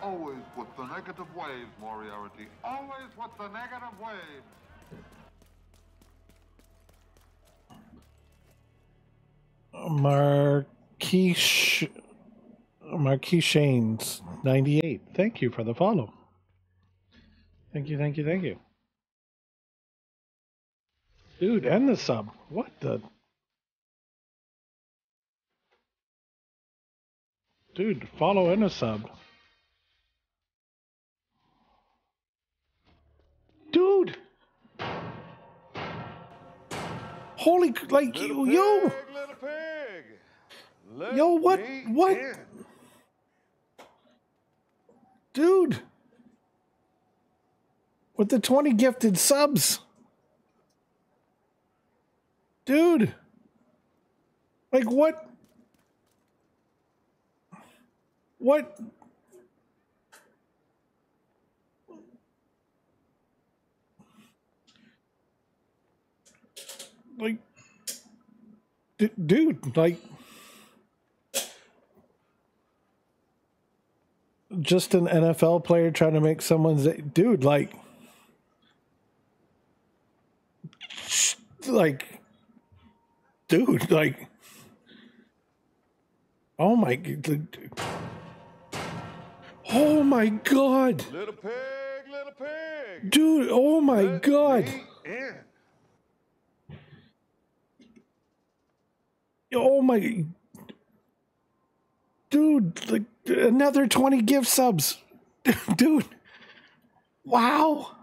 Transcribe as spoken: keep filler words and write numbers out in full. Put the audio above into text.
Always put the negative waves, Moriarty. Always put the negative waves. Marquis, Marquis Haynes, ninety-eight. Thank you for the follow. Thank you, thank you, thank you. Dude, and the sub. What the? Dude, follow and a sub. Dude! Holy, like, Little yo! pig, little pig. Let Yo, what? me What? in. Dude! With the twenty gifted subs. Dude! Like, what? What? Like, d- dude, like, just an N F L player trying to make someone's, dude, like, like, dude, like, oh my, oh my God, Little pig, little pig. dude, oh my Let God. me in. Oh my, dude, like another twenty gift subs, dude. Wow.